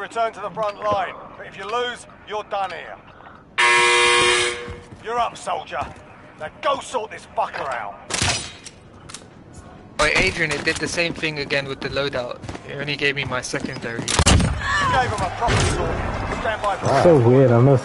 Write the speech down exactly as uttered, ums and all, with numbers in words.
return to the front line, but if you lose, you're done here. You're up, soldier. Now go sort this fucker out. Oh, Adrian, it did the same thing again with the loadout. It only gave me my secondary. You gave him a proper sort. Stand by for So weird. I'm not